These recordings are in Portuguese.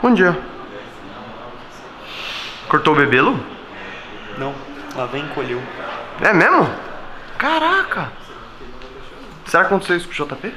Bom dia. Cortou o bebelo? Não, lá vem encolheu. É mesmo? Caraca! Será que aconteceu isso com o JP?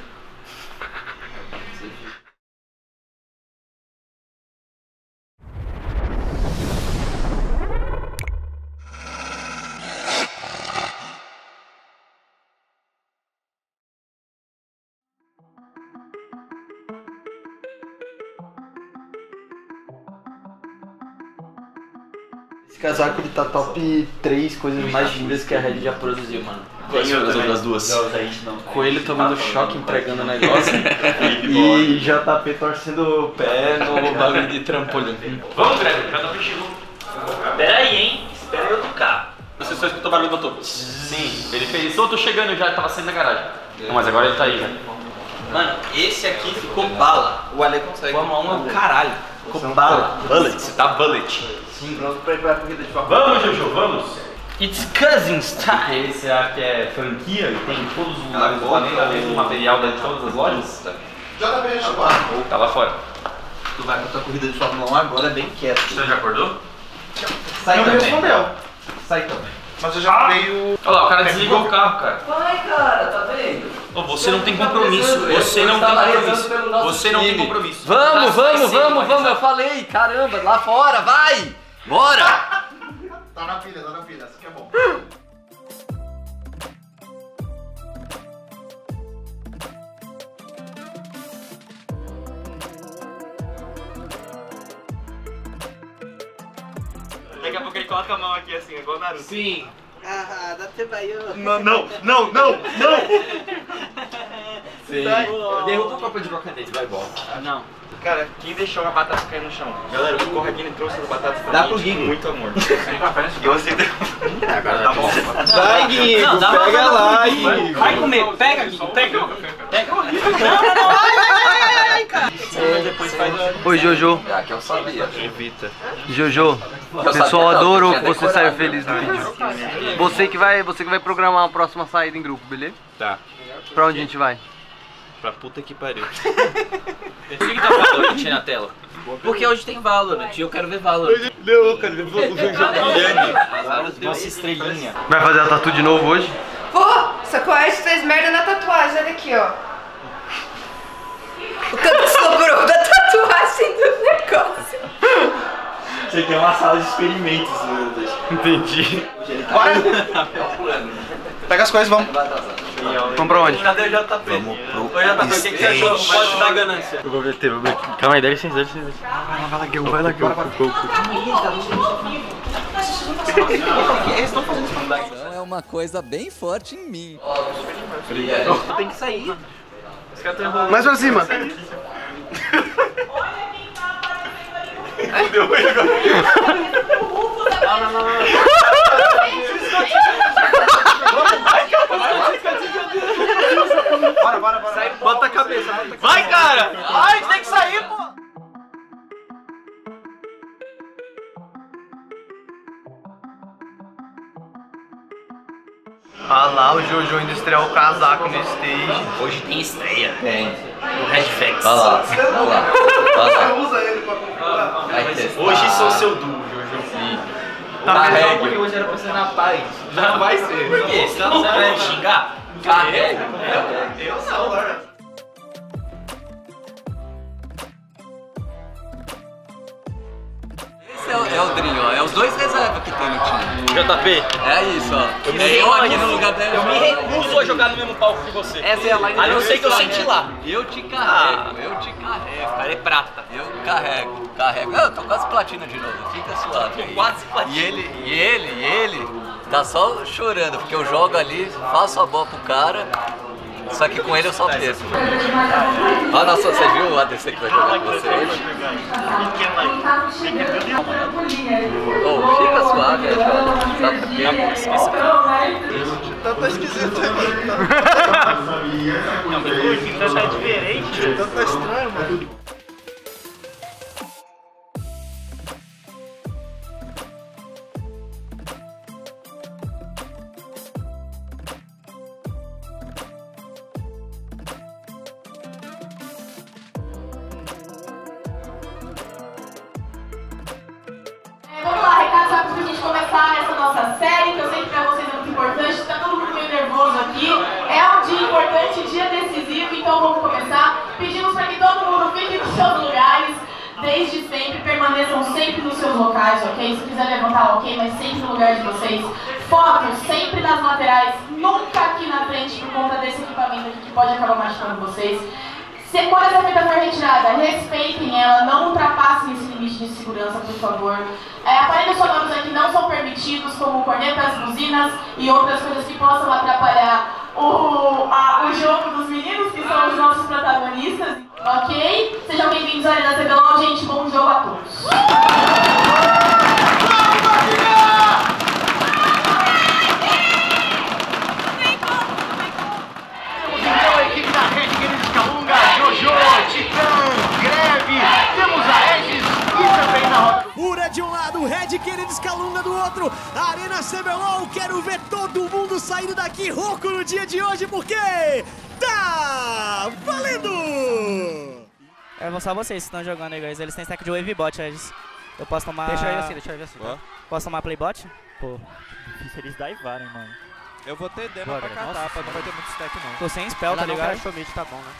Esse casaco ele tá top 3 coisas mais lindas que a Red já produziu, mano. Quais foram as outras duas? Coelho tomando choque, entregando o negócio. E JP torcendo o pé no bagulho de trampolim. Vamos, Greg, JP chegou. Pera aí, hein? Espera eu tocar. Você só escutou o barulho do motor? Sim, ele fez. Tô chegando já, tava saindo da garagem. Não, mas agora ele tá aí já. Mano, esse aqui ficou bala. O Ale consegue. Forma 1 é o caralho. Ficou bala. Bullet, você tá bullet. Sim, pronto pra ir pra corrida de Fórmula 1. Vamos, Jojo, vamos. It's Cousins time. Esse aqui é franquia e tem todos os lugares do planeta, mesmo material de todas as lojas. JP chegou. Tá lá fora. Tu vai pra tua corrida de Fórmula 1 agora bem quieto. Você já acordou? Sai Não me também. respondeu. Sai também. Mas eu já dei o... Olha lá, o cara desligou o carro, cara. Vai, cara, tá vendo? Ô, você não tem compromisso. Você não tem compromisso. Você não tem compromisso. Vamos, eu falei, caramba, lá fora, vai! Bora! Tá na pilha, essa aqui é bom. Daqui a pouco ele coloca a mão aqui assim, igual o Naruto. Sim. Ah, dá tempo aí, ó. Não! Sim. Derruba o copo de crocodilo, vai embora. Não. Cara, quem deixou a batata cair no chão? Galera, o Corradini trouxe as batatas pra Dá mim pro com Guigo. muito amor. E você deu. Agora Tá bom. Vai, Guigo, Não, dá pega pra- lá, Guigo. Vai comer, pega, Guigo, pega. Pega. Depois faz Oi, Jojo. Que eu sabia. Evita. Jojo, o pessoal adorou que você saiu feliz no vídeo. Você que vai programar a próxima saída em grupo, beleza? Tá. Pra onde a gente vai? Pra puta que pariu. Por que tá Valorant aí na tela? Porque hoje tem Valorant e eu quero ver Valorant. Não, cara, o jogo brilhante. Nossa estrelinha. Vai fazer a tatu de novo hoje? Pô, Sacoeste fez merda na tatuagem, olha aqui, ó. O tanto que sobrou da tatuagem do negócio. Você tem uma sala de experimentos, meu Deus. Entendi. Bora! Pega as coisas, vamos. Vamos pra onde? Cadê o JP? Ô JP, o que você achou? Pode dar ganância. Eu vou meter. Calma aí, dá licença. Vai lá, Guilherme, vai lá, Guilherme. Então é uma coisa bem forte em mim. Tem que sair. Os caras estão enrolando. Mais pra cima. Bora. Bota a cabeça. Vai, cara! Vai, tem que sair, pô! Ah lá, o Jojo indo estrear o casaco no stage. Hoje tem estreia. Tem. Do Red Facts. Olha lá. Olha lá. Usa ele pra comprar. Vai testar. Hoje sou seu duo, Jojo. Carregue. Porque hoje era pra ser na paz. Já vai ser. Por quê? Você não vai me xingar? Carregue. Eu não. Esse é o Drinho, ó. É os dois reservas que tem no time. JP, É isso, ó. me É eu aqui recuso. no lugar dela. Eu me recuso a jogar no mesmo palco que você. Essa é a line. A não ser que eu sente lá. Eu te carrego, eu te carrego. Cara, é prata. Eu carrego. Eu tô quase platina de novo, fica suave aí. Quase platina. E ele tá só chorando, porque eu jogo ali, faço a bola pro cara, só que com ele eu só desço. Ó, nossa, você viu o ADC que vai jogar com você hoje? Ô, fica suave, cara. Sabe por quê? Tá esquisito. tá diferente. Tá estranho, mano. começar essa nossa série, que eu sei que pra vocês é muito importante, tá todo mundo meio nervoso aqui. É um dia importante, dia decisivo, então vamos começar. Pedimos para que todo mundo fique nos seus lugares, desde sempre, permaneçam sempre nos seus locais, ok? Se quiser levantar, ok, mas sempre no lugar de vocês. Foco sempre nas laterais, nunca aqui na frente por conta desse equipamento aqui que pode acabar machucando vocês. Quando essa fita for retirada, respeitem ela, não ultrapassem esse limite de segurança, por favor. Aparelhos sonoros aqui não são permitidos, como cornetas, buzinas e outras coisas que possam atrapalhar o jogo dos meninos, que são os nossos protagonistas, ok? Sejam bem-vindos à Arena CBLOL, gente, bom jogo a todos. Então a equipe da Red Kennedy Calunga, Jojo, Titã, Greve, temos a Regis e também na roda. Pura de um lado, Red Kennedy Calunga do outro, Arena CBLOL, quero ver todo mundo saindo daqui rouco no dia de hoje, porque tá valendo! É só vocês que estão jogando aí, guys. Eles têm stack de wave bot, Regis. Eu posso tomar... Deixa ele assim. Tá? Posso tomar playbot? Pô, difícil eles daivarem, mano. Eu vou ter demo pra catar, não vai ter muito stack não. Tô sem spell, tá ligado? Não mid, tá bom, né?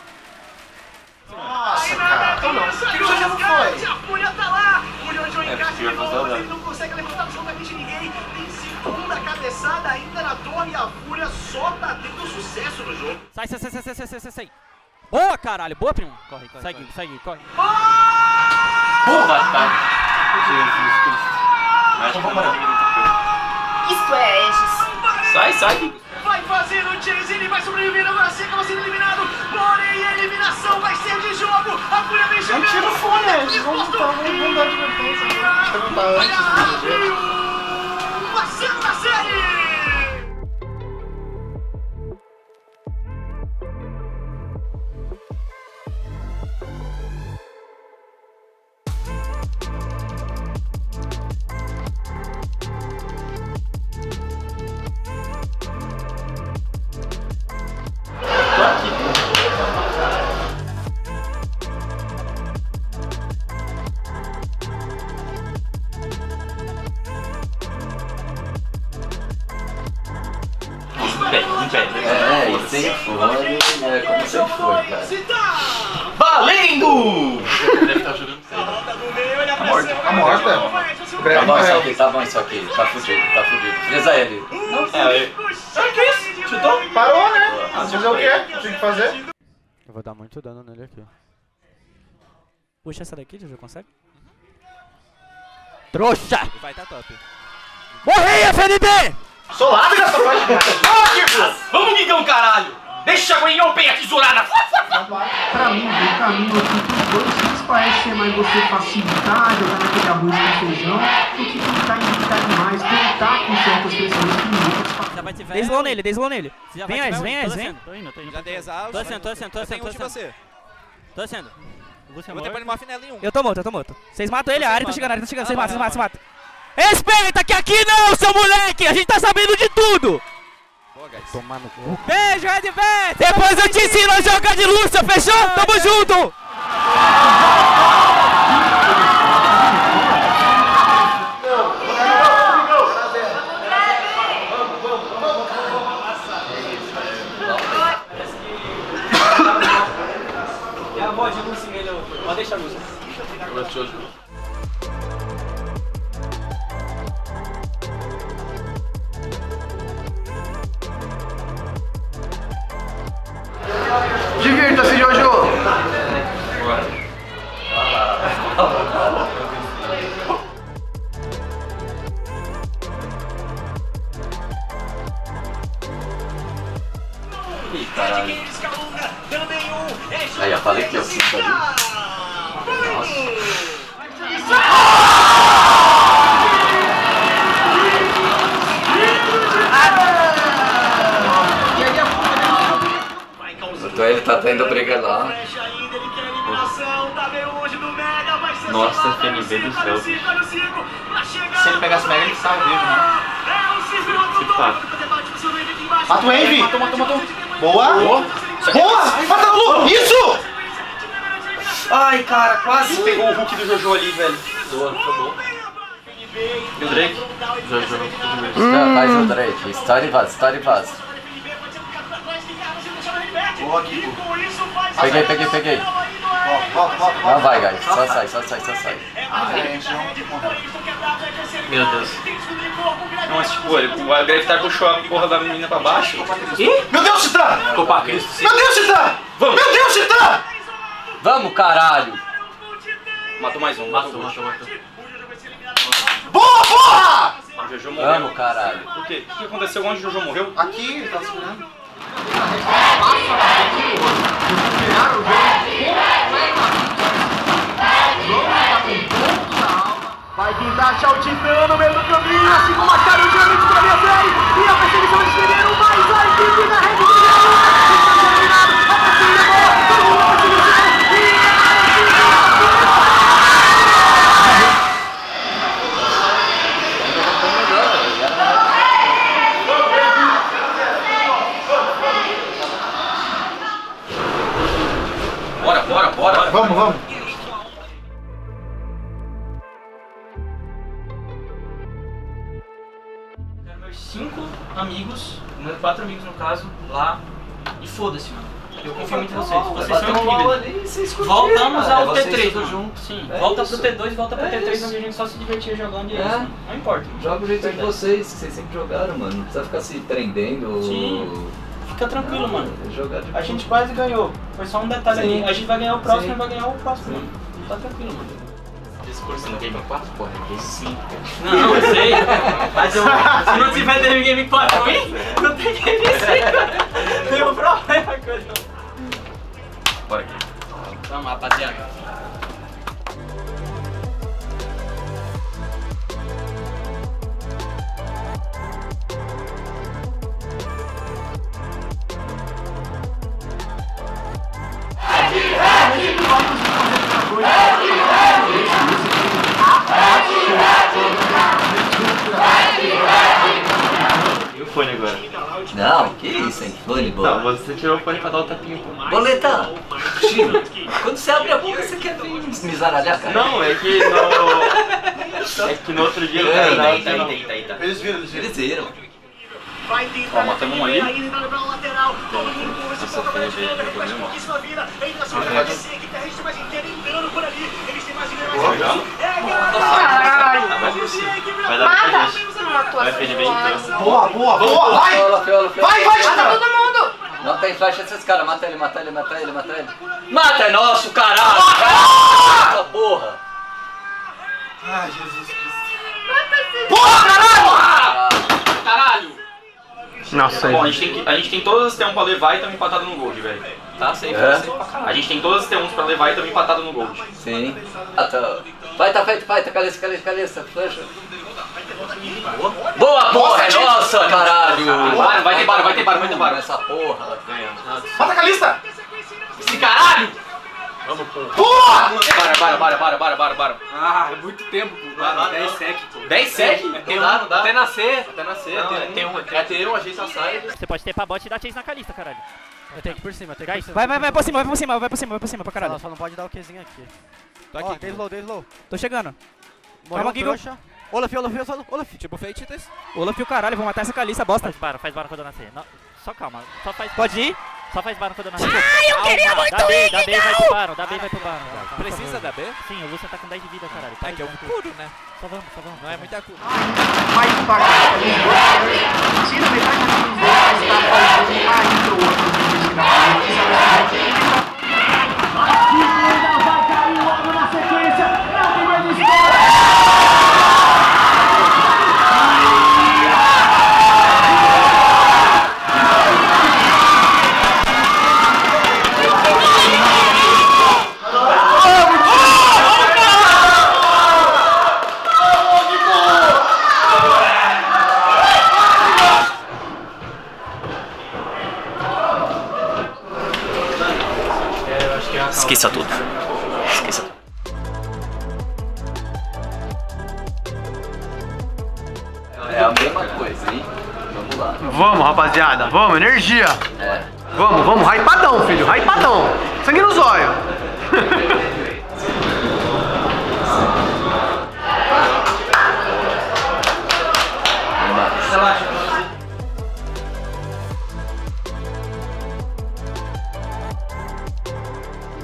Nossa, cara, então não. Que já não foi. A Fúria tá lá. O Jojo encaixa de novo, mas ele não consegue levantar o som daqui de ninguém. Tem segunda cabeçada ainda na torre e a Fúria só tá tendo sucesso no jogo. Sai. Boa, caralho. Boa, primo. Corre. Segue, corre. Porra, tá. Jesus Cristo. Isto é Aegis. Sai. Vai fazer o chase, ele vai sobreviver, agora sim acaba sendo eliminado. Porém, a eliminação vai ser de jogo. A Fúria vem chegando. Não tira o fone, Aegis. Vamos dar advertência. Perguntar antes do jogo. Uma segunda série. E sem fone, como sempre foi, cara. Valendo! Deve estar jogando Tá morta? Tá bom isso aqui. Tá fudido. Frisa ele. Que isso? Chutou? Parou, né? Fazer o quê? Tinha que fazer. Eu vou dar muito dano nele aqui. Puxa essa daqui, Jojo, consegue? Trouxa! E vai tá top. Morri, FNB! Solado nessa página. Vamos, Migão, caralho! Deixa a Gwen Open aqui, Zorada! Pra mim, o caminho aqui pros dois times parece ser mais você facilitar, jogar naquele arroz com feijão, do que tentar imitar demais, tentar com certas pressões que muitas. Já vai te ver. Dei slow nele. Vem, Aegis, vem. Tô indo. Já dei exaust. Tô sendo. você. Tô sendo. Eu vou ter pra ele uma finela em um. Eu tô morto. Vocês matam ele, a área tá chegando. Vocês matam. Respeita que aqui não, seu moleque! A gente tá sabendo de tudo! Boa, guys. Tomar no cu. Beijo, Red Vet! Depois eu te ensino a jogar de Lúcia, fechou? Tamo junto! É a voz de Lúcia, melhor. Pode deixar a Lúcia. Divirta-se, Jojo! Ih, caralho. Aí, eu falei que eu sinto ali. Então ele tá tendo briga lá. Nossa, FNB do céu. Se ele pegasse Mega, ele sai vivo, né? Mata o Wave! Matou. Boa! Mata o Lu! Isso! Ai, cara, quase pegou o Hulk do Jojo ali, velho. Boa, foi bom. E o Drake? Faz o Drake. História e vaza. Boa aqui, Peguei. Não vai, guys. Só sai. Meu Deus. Não, mas tipo, o Gravitar puxou a porra da menina pra baixo. Ih? Meu Deus, Titã! Opa, Meu Deus, Titã! Vamos! Meu Deus, Titã! Vamos, caralho! Matou mais um. Matou. Boa, porra! O Jojo morreu. Vamos, caralho. Por quê? O que aconteceu? Onde o Jojo morreu? Aqui, ele tá segurando. Vai tentar achar o Titã no meio do caminho, assim como acharam o Diamante pra vencer. E a perseguição eles perderam, mas a equipe da Red Bull está eliminado. A perseguição levou, todo mundo vai se vencer. E a equipe Bora. Vamos. 5 amigos, 4 amigos no caso, lá. E foda-se, mano. Eu confio muito em vocês. Vocês são incríveis. Voltamos ao T3. Sim, volta pro T2, volta pro T3, onde a gente só se divertia jogando e é isso. Não importa. Joga o jeito de vocês, que vocês sempre jogaram, mano. Não precisa ficar se prendendo. Sim. Fica tranquilo, mano. A gente quase ganhou. Foi só um detalhe ali. A gente vai ganhar o próximo e vai ganhar o próximo, mano. Tá tranquilo, mano. Discurso no Game 4, porra, Game 5. Não, eu sei. Mas se não tiver Game 4 ruim, não tem Game 5. Tem um problema com isso. Bora aqui. Vamos, rapaziada. E o fone agora? Não, que isso, hein? Fone, boa. Não, você tirou o fone pra dar o tapinha. Boleta! Tiro! Quando você abre a boca, você quer vir me zaralhar, cara? Não, é que no... É que no outro dia... Tá. Eles viram. Vai tentar matamos um ali. Nossa, foi Caralho! Vai dar pra gente. Você não matou Vai, essa PNB então. Boa! Vai, Titã! Mata todo mundo! Não tem flash desses caras, mata ele. Mata, é nosso, caralho! Mata, porra! Ai, Jesus Cristo. Mata esse... Porra, Caralho! Nossa, bom, a gente tem todas as T1 pra levar e estamos empatados no Gold, velho. Tá, safe, A gente tem todas as T1s pra levar e estamos empatados no Gold. Sim. Vai, caleça, flecha. Boa, porra, é nossa, caralho! Vai ter bar. Essa porra. Mata a Calista! Esse caralho! Vamos, porra! Bora. Ah, é muito tempo, pô. 10 sec, pô. 10 sec? Não dá. Até nascer. É T1, a gente sai. Você pode ter pra bot e dar chase na Calista, caralho. Eu tenho que ir por cima, Vai por cima pra caralho. Só não pode dar o Qzinho aqui. Tô aqui. Dei slow. Tô chegando. Calma aqui, Olaf. Tipo Fates. Olaf e o caralho, vou matar essa Calista, bosta. Faz barra quando eu nascer. Não, só calma. Pode ir? Só faz barra quando eu nascer. Ai, eu queria muito ir, Da B vai pro Baron, vai pro Baron. Precisa da B? Sim, o Lucian tá com 10 de vida, caralho. É que é um curo, né? Só vamos. Não é muita cura. mais para tira metade dos dois, mas dá para fazer ainda o outro vídeo ainda vai cair logo na sequência. Não tem mais história. Esqueça tudo. É a mesma coisa, hein? Vamos lá. Vamos, rapaziada. Vamos, energia. É. Vamos. Hypadão, filho. Hypadão. Sangue no zóio.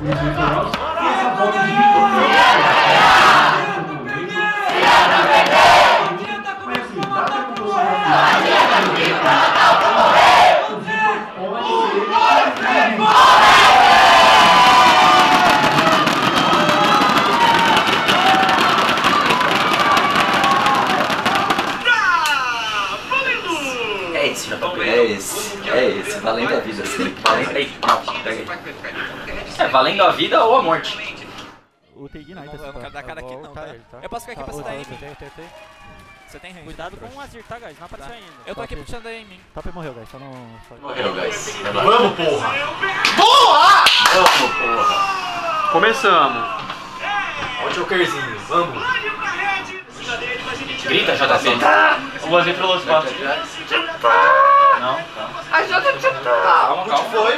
É esse, valendo a vida, assim. Valendo a vida ou a morte. O Ignite, eu quero dar cara aqui não, tá? Eu posso ficar aqui pra você dar em mim. Você tem range. Cuidado com o Azir, tá, guys? Não apareceu ainda. Eu tô aqui puxando daí em mim. Top morreu, guys. Só não... Morreu, guys. Vamos, porra! Boa! Vamos, porra! Começamos. Olha o Jokerzinho, vamos. Grita, JP. Eu vou fazer pelo espaço. Não, Ajuda o Titã. calma. Foi.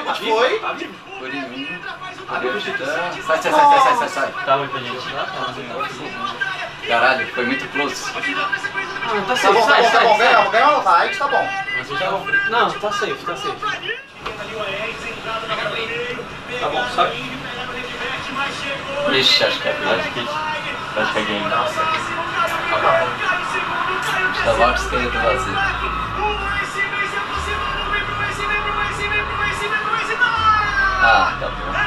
Sai. Tá muito bonito. Caralho, foi muito close. Tá bom, ganha uma fight, tá bom. Não, tá safe. Tá bom, sabe? Ixi, acho que é game. Nossa. Estava o esqueleto vazio. Ah, tá bom.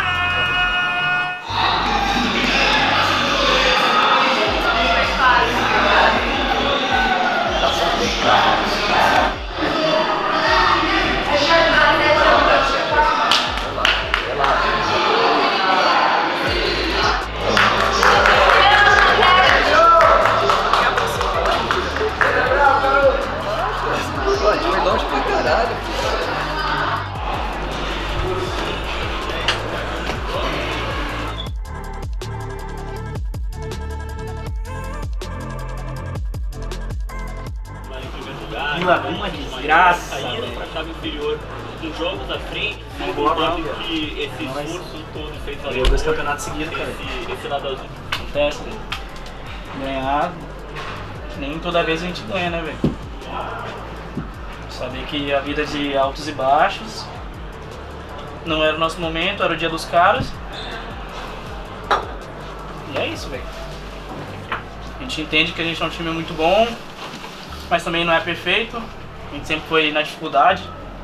Foi longe pra caralho. Uma desgraça. Aí pra chave inferior dos jogos à frente, mostrando que esse esforço todo feito ali. 2 campeonatos seguidos, cara. Esse lado azul. Acontece, velho. Ganhar, nem toda vez a gente ganha, né, velho? Saber que a vida é de altos e baixos. Não era o nosso momento, era o dia dos caras. E é isso, velho. A gente entende que a gente é um time muito bom, mas também não é perfeito. A gente sempre foi na dificuldade.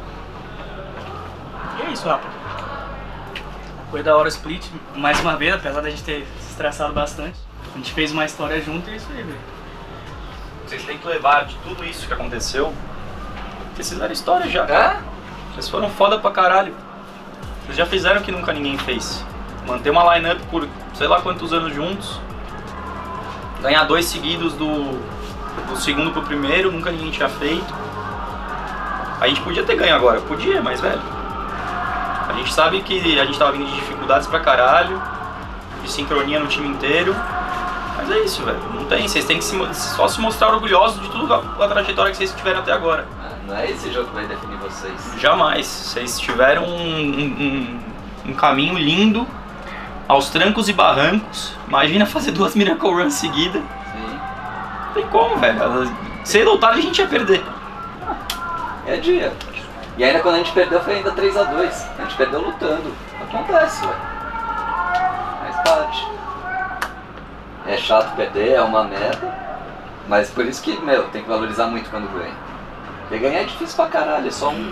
E é isso, rapaz. Foi da hora o split, mais uma vez, apesar da gente ter se estressado bastante. A gente fez uma história junto e é isso aí, velho. Vocês têm que levar de tudo isso que aconteceu. Vocês fizeram história já, cara. Vocês foram foda pra caralho. Vocês já fizeram o que nunca ninguém fez. Manter uma line-up por sei lá quantos anos juntos. Ganhar 2 seguidos do segundo pro primeiro, nunca ninguém tinha feito. A gente podia ter ganho agora, podia, mas velho. A gente sabe que a gente tava vindo de dificuldades pra caralho, de sincronia no time inteiro. Mas é isso, velho. Não tem, vocês têm que só se mostrar orgulhosos de tudo a trajetória que vocês tiveram até agora. Não é esse jogo que vai definir vocês. Jamais. Vocês tiveram um caminho lindo, aos trancos e barrancos. Imagina fazer 2 Miracle Runs seguidas. Sim. Não tem como, velho. Cedo ou tarde a gente ia perder. É dia. E ainda quando a gente perdeu foi ainda 3-2. A gente perdeu lutando. Acontece, velho. Faz parte. É chato perder, é uma merda. Mas por isso que, meu, tem que valorizar muito quando ganha. Porque ganhar é difícil pra caralho, é só um...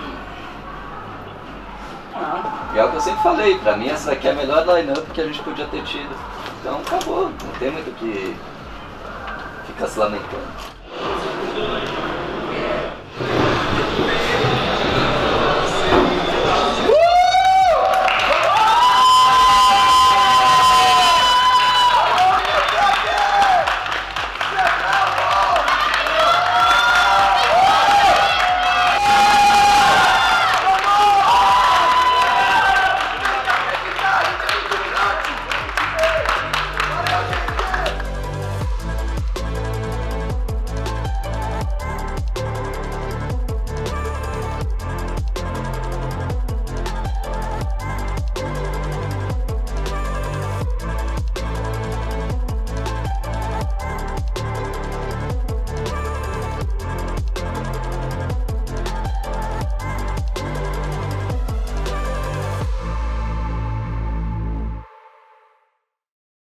E é o que eu sempre falei, pra mim essa daqui é a melhor line-up que a gente podia ter tido. Então acabou, não tem muito o que ficar se lamentando.